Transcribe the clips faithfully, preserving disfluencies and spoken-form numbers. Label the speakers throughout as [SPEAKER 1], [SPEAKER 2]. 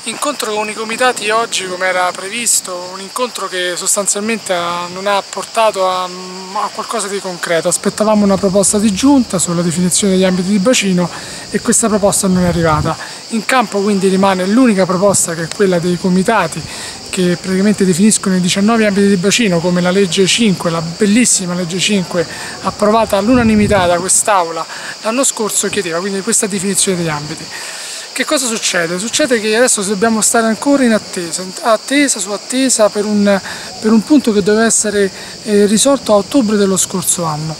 [SPEAKER 1] Incontro con i comitati oggi come era previsto, un incontro che sostanzialmente non ha portato a, a qualcosa di concreto. Aspettavamo una proposta di giunta sulla definizione degli ambiti di bacino e questa proposta non è arrivata. In campo quindi rimane l'unica proposta, che è quella dei comitati, che praticamente definiscono i diciannove ambiti di bacino, come la legge cinque, la bellissima legge cinque approvata all'unanimità da quest'Aula l'anno scorso chiedeva, quindi questa definizione degli ambiti. Che cosa succede? Succede che adesso dobbiamo stare ancora in attesa, attesa su attesa per un, per un punto che doveva essere eh, risolto a ottobre dello scorso anno.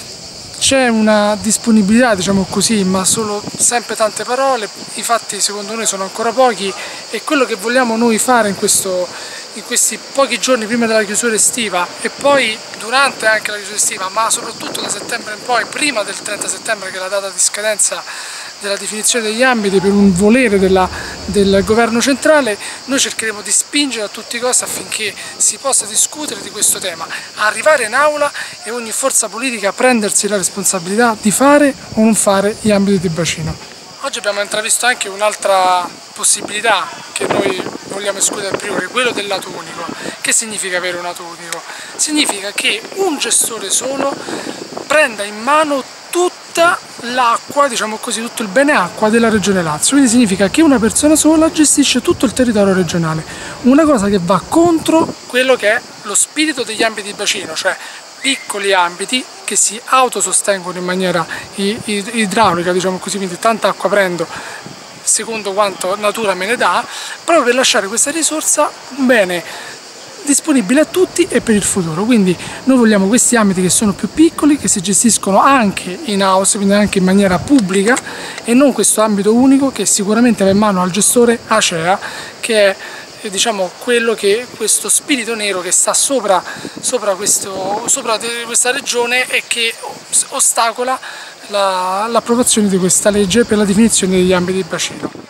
[SPEAKER 1] C'è una disponibilità, diciamo così, ma solo sempre tante parole, i fatti secondo noi sono ancora pochi e quello che vogliamo noi fare in, questo, in questi pochi giorni prima della chiusura estiva e poi durante anche la chiusura estiva, ma soprattutto da settembre in poi, prima del trenta settembre che è la data di scadenza della definizione degli ambiti per un volere della, del governo centrale, noi cercheremo di spingere a tutti i costi affinché si possa discutere di questo tema, arrivare in aula e ogni forza politica prendersi la responsabilità di fare o non fare gli ambiti di bacino. Oggi abbiamo intravisto anche un'altra possibilità che noi vogliamo escludere prima, che è quello del lato unico. Che significa avere un lato unico? Significa che un gestore solo prenda in mano tutta l'acqua, diciamo così, tutto il bene acqua della regione Lazio, quindi significa che una persona sola gestisce tutto il territorio regionale, una cosa che va contro quello che è lo spirito degli ambiti di bacino, cioè piccoli ambiti che si autosostengono in maniera idraulica, diciamo così, quindi tanta acqua prendo secondo quanto natura me ne dà, proprio per lasciare questa risorsa bene disponibile a tutti e per il futuro. Quindi noi vogliamo questi ambiti che sono più piccoli, che si gestiscono anche in house, quindi anche in maniera pubblica, e non questo ambito unico che sicuramente va in mano al gestore Acea, che è diciamo quello che questo spirito nero che sta sopra, sopra, questo, sopra questa regione e che ostacola l'approvazione di questa legge per la definizione degli ambiti di bacino.